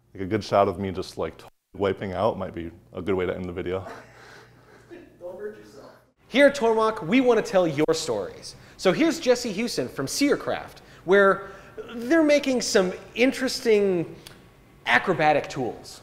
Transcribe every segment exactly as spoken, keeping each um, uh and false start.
Like a good shot of me just like wiping out might be a good way to end the video. Don't hurt yourself. Here at Tormach, we want to tell your stories. So here's Jesse Hughson from CyrCraft, where they're making some interesting acrobatic tools.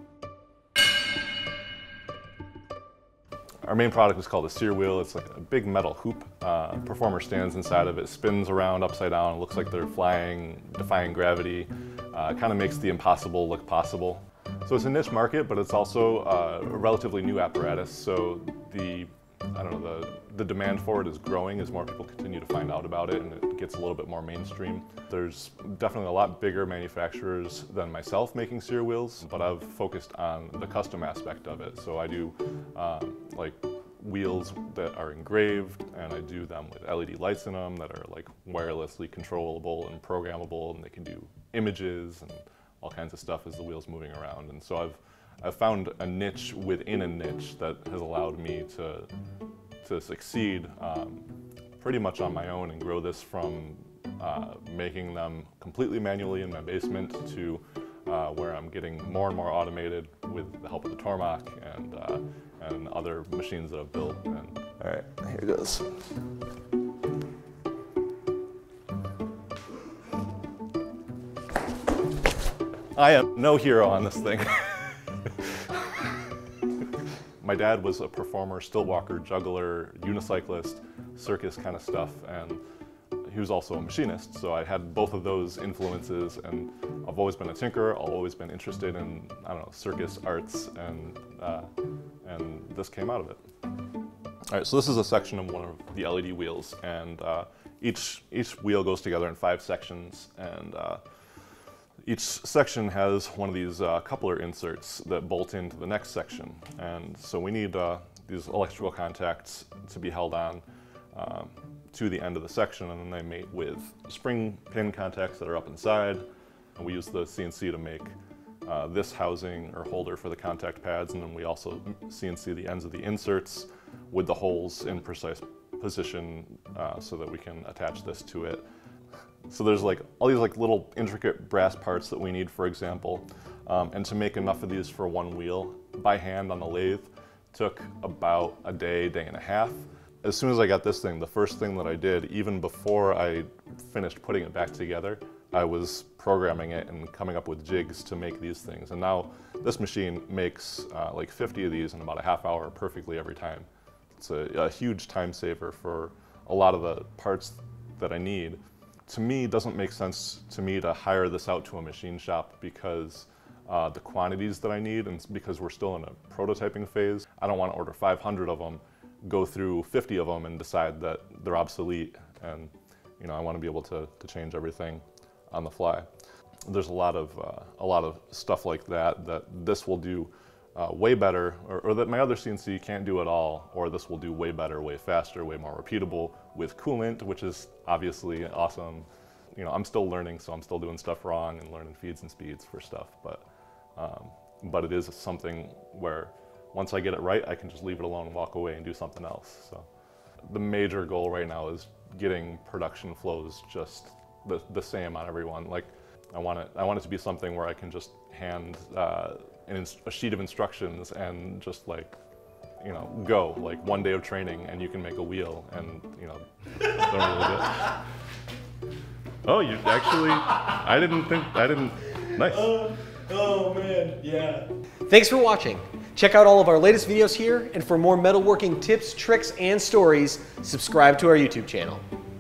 Our main product is called a Cyr wheel. It's like a big metal hoop. Uh, performer stands inside of it, spins around upside down. It looks like they're flying, defying gravity. Uh, it kind of makes the impossible look possible. So it's a niche market, but it's also uh, a relatively new apparatus. So the, I don't know, the, the demand for it is growing as more people continue to find out about it and it gets a little bit more mainstream. There's definitely a lot bigger manufacturers than myself making Cyr wheels, but I've focused on the custom aspect of it. So I do uh, like wheels that are engraved, and I do them with L E D lights in them that are like wirelessly controllable and programmable, and they can do images and all kinds of stuff as the wheel's moving around. And so I've I've found a niche within a niche that has allowed me to to succeed um, pretty much on my own and grow this from uh, making them completely manually in my basement to uh, where I'm getting more and more automated with the help of the Tormach and uh, and other machines that I've built. And all right, here goes. I am no hero on this thing. My dad was a performer, still walker, juggler, unicyclist, circus kind of stuff, and he was also a machinist, so I had both of those influences, and I've always been a tinkerer. I've always been interested in, I don't know, circus arts, and, uh, and this came out of it. All right, so this is a section of one of the L E D wheels, and uh, each, each wheel goes together in five sections, and uh, each section has one of these uh, coupler inserts that bolt into the next section. And so we need uh, these electrical contacts to be held on um, to the end of the section, and then they mate with spring pin contacts that are up inside. And we use the C N C to make uh, this housing or holder for the contact pads, and then we also C N C the ends of the inserts with the holes in precise position uh, so that we can attach this to it. So there's like all these like little intricate brass parts that we need, for example, um, and to make enough of these for one wheel by hand on the lathe took about a day, day and a half. As soon as I got this thing, the first thing that I did, even before I finished putting it back together, I was programming it and coming up with jigs to make these things. And now this machine makes uh, like fifty of these in about a half hour perfectly every time. It's a, a huge time saver for a lot of the parts that I need. To me, it doesn't make sense to me to hire this out to a machine shop because uh, the quantities that I need, and because we're still in a prototyping phase, I don't want to order five hundred of them, go through fifty of them and decide that they're obsolete. And you know, I want to be able to, to change everything on the fly. There's a lot of, uh, a lot of stuff like that that this will do uh, way better, or, or that my other C N C can't do at all, or this will do way better, way faster, way more repeatable with coolant, which is obviously awesome. You know, I'm still learning, so I'm still doing stuff wrong and learning feeds and speeds for stuff, but, um, but it is something where once I get it right, I can just leave it alone and walk away and do something else. So the major goal right now is getting production flows just the, the same on everyone. Like, I want it, I want it to be something where I can just hand uh, an, a sheet of instructions and just like, you know, go, like one day of training and you can make a wheel and, you know, learn a little bit. Oh, you actually, I didn't think, I didn't, nice. Uh, oh man, yeah. Thanks for watching. Check out all of our latest videos here, and for more metalworking tips, tricks, and stories, subscribe to our YouTube channel.